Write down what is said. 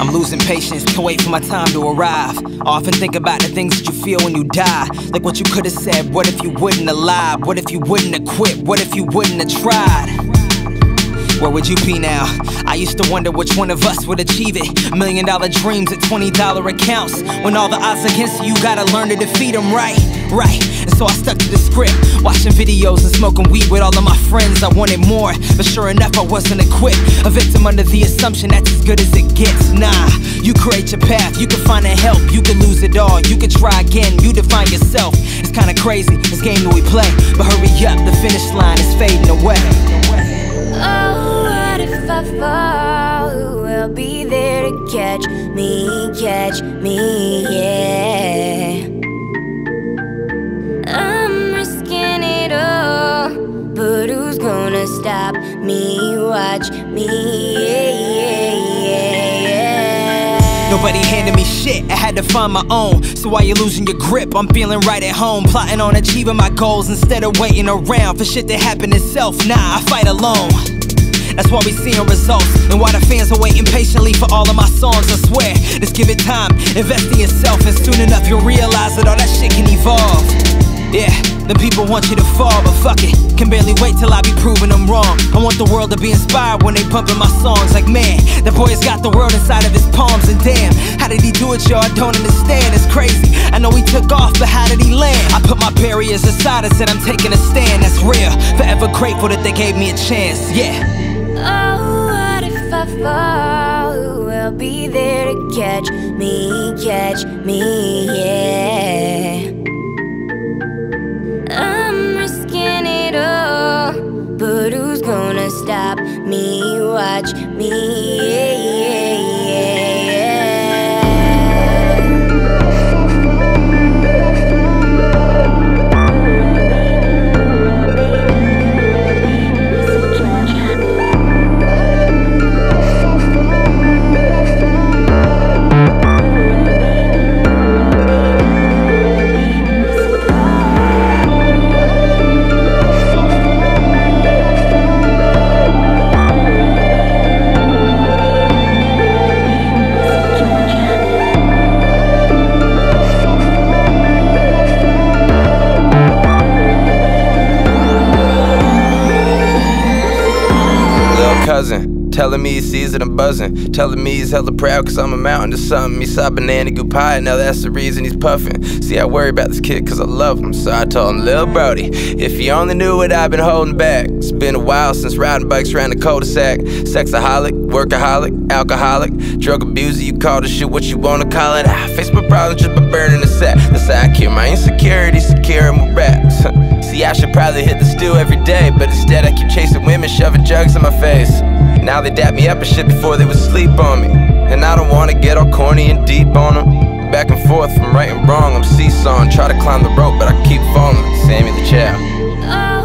I'm losing patience, can't wait for my time to arrive. I often think about the things that you feel when you die. Like what you could have said, what if you wouldn't have lied? What if you wouldn't have quit? What if you wouldn't have tried? Where would you be now? I used to wonder which one of us would achieve it. $1 million dreams at $20 accounts. When all the odds against you, you gotta learn to defeat them, right? And so I stuck to the script, watching videos and smoking weed with all of my friends. I wanted more, but sure enough I wasn't equipped. A victim under the assumption that's as good as it gets. Nah, you create your path, you can find a help. You can lose it all, you can try again, you define yourself. It's kinda crazy, this game that we play. But hurry up, the finish line is fading away. Oh, what if I fall? Who will be there to catch me, yeah. I'm risking it all, but who's gonna stop me? Watch me, yeah. Nobody handed me shit, I had to find my own. So while you're losing your grip, I'm feeling right at home, plotting on achieving my goals instead of waiting around for shit to happen itself. Nah, I fight alone. That's why we seeing results, and why the fans are waiting patiently for all of my songs. I swear, just give it time, invest in yourself, and soon enough you'll realize that all that shit can evolve. Yeah, the people want you to fall, but fuck it, can barely wait till I be proving them wrong. I want the world to be inspired when they bumping my songs. Like man, that boy has got the world inside of his palms. And damn, how did he do it, y'all? I don't understand, it's crazy. I know he took off, but how did he land? I put my barriers aside and said I'm taking a stand. That's real, forever grateful that they gave me a chance, yeah. Oh, what if I fall? Who will be there to catch me, yeah. I'm risking it all, but who's gonna stop me? Watch me, yeah. Cousin, telling me he sees it, I'm buzzing. Telling me he's hella proud cause I'm a mountain to something. He saw banana goo pie, now that's the reason he's puffing. See, I worry about this kid cause I love him. So I told him, Lil' Brody, if you only knew what I've been holding back. It's been a while since riding bikes around the cul-de-sac. Sexaholic, workaholic, alcoholic, drug abuser, you call this shit what you wanna call it. I face my problems just by burning the sack. That's how I cure my insecurities, securing my raps. See, I should probably hit the stool every day, but instead I keep chasing women, shoving drugs in my face. Now they dap me up and shit before they would sleep on me. And I don't wanna get all corny and deep on them. Back and forth from right and wrong, I'm seesawing. Try to climb the rope, but I keep falling. Sammy the Chow.